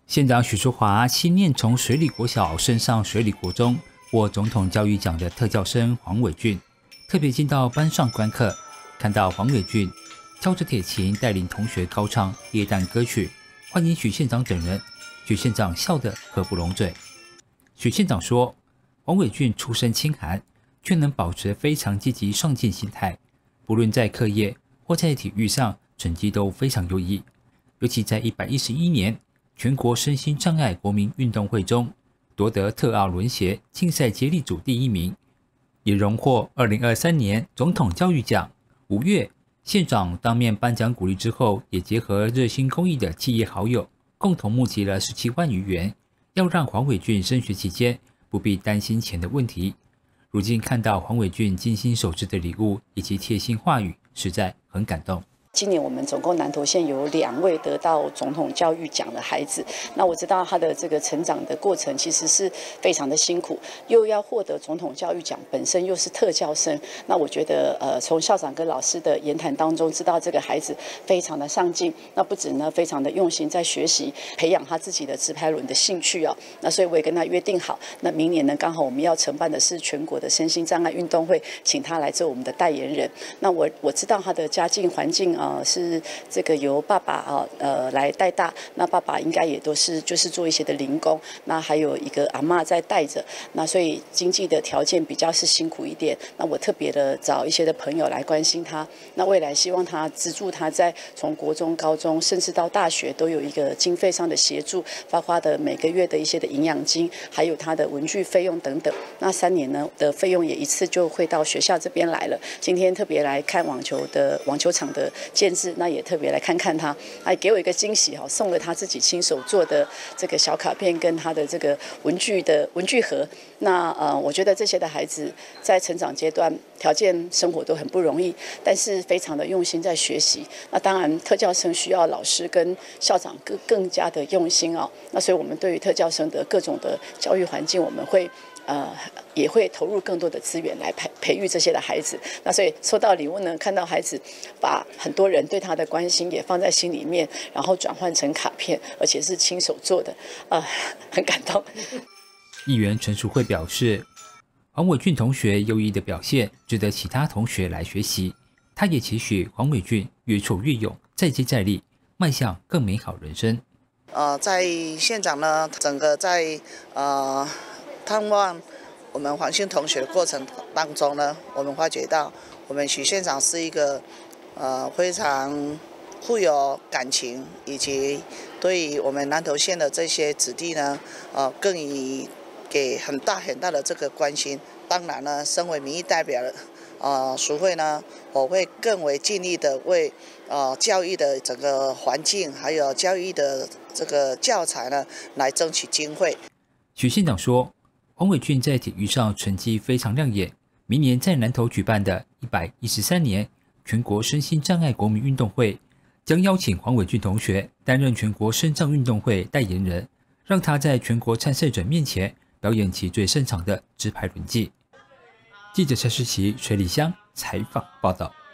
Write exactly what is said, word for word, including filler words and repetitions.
县长许淑华心念从水里国小升上水里国中获总统教育奖的特教生黄伟俊，特别进到班上观课，看到黄伟俊敲着铁琴带领同学高唱耶诞歌曲，欢迎许县长等人。许县长笑得合不拢嘴。许县长说，黄伟俊出身清寒，却能保持非常积极上进心态，不论在课业或在体育上成绩都非常优异。尤其在一百一十一年全国身心障碍国民运动会中，夺得特奥轮协竞赛接力组第一名，也荣获二零二三年总统教育奖。五月，县长当面颁奖鼓励之后，也结合热心公益的企业好友，共同募集了十七万余元，要让黄伟俊升学期间不必担心钱的问题。如今看到黄伟俊精心手制的礼物以及贴心话语，实在很感动。 今年我们总共南投县有两位得到总统教育奖的孩子，那我知道他的这个成长的过程其实是非常的辛苦，又要获得总统教育奖，本身又是特教生，那我觉得呃从校长跟老师的言谈当中知道这个孩子非常的上进，那不止呢非常的用心在学习，培养他自己的直排轮的兴趣哦，那所以我也跟他约定好，那明年呢刚好我们要承办的是全国的身心障碍运动会，请他来做我们的代言人。那我我知道他的家境环境啊。呃，是这个由爸爸啊呃来带大，那爸爸应该也都是就是做一些的零工，那还有一个阿嬷在带着，那所以经济的条件比较是辛苦一点。那我特别的找一些的朋友来关心他，那未来希望他资助他在从国中、高中甚至到大学都有一个经费上的协助，包括的每个月的一些的营养金，还有他的文具费用等等。那三年呢的费用也一次就会到学校这边来了。今天特别来看网球的网球场的建制，那也特别来看看他，还给我一个惊喜哈，送了他自己亲手做的这个小卡片跟他的这个文具的文具盒。那呃，我觉得这些的孩子在成长阶段条件生活都很不容易，但是非常的用心在学习。那当然，特教生需要老师跟校长更更加的用心哦。那所以我们对于特教生的各种的教育环境，我们会。呃，也会投入更多的资源来培培育这些的孩子。那所以收到礼物呢，看到孩子把很多人对他的关心也放在心里面，然后转换成卡片，而且是亲手做的，呃，很感动。 议员陈淑慧表示，黄伟俊同学优异的表现值得其他同学来学习。他也期许黄伟俊越挫越勇，再接再厉，迈向更美好人生。 呃，在县长呢，整个在呃。探望我们黄姓同学的过程当中呢，我们发觉到我们许县长是一个呃非常富有感情，以及对于我们南投县的这些子弟呢，呃更以给很大很大的这个关心。当然呢，身为民意代表的呃淑慧呢，我会更为尽力的为呃教育的整个环境，还有教育的这个教材呢，来争取经费。 许县长说，黄伟俊在体育上成绩非常亮眼，明年在南投举办的一百一十三年全国身心障碍国民运动会，将邀请黄伟俊同学担任全国身障运动会代言人，让他在全国参赛者面前表演其最擅长的直排轮技。记者陈世奇、水里乡采访报道。